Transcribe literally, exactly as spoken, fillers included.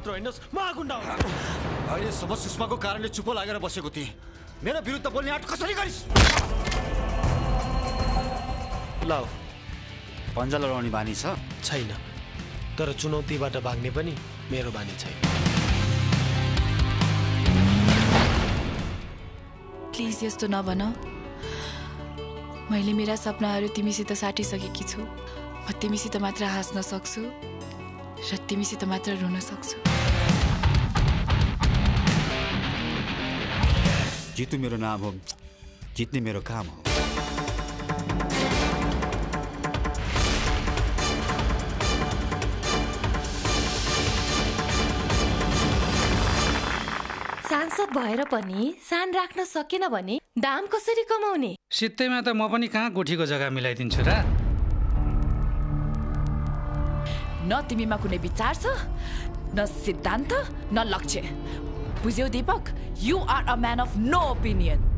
मात्र हैनस् म गुण्डा हो। अहिले सब सुषमाको कारणले चुप लागेर बसेको थिएँ। मेरो विरुद्ध बोल्ने आँट कसरी गरिस्? लौ पन्जा लडाउने बानी छ? छैन, तर चुनौतीबाट भाग्ने पनि मेरो बानी छैन। प्लिज यस्तो नभन। मैले मेरा सपनाहरू तिमीसित साटिसकेकी छु। म तिमीसित मात्र हाँस्न सक्छु र तिमीसित मात्र रुन सक्छु। जितु मेरो नाम हो, जित्ने मेरो काम हो। सांसद भएर पनि सान राख्न सकेन भने दाम कसरी कमाउने? सित्तैमा त म पनि कहाँ गुठीको जग्गा मिलाइदिन्छु र। न तिमीमा कुनै विचार छ, न सिद्धान्त, न लक्ष्य। बुझ्यौ Deepak? You are a man of no opinion.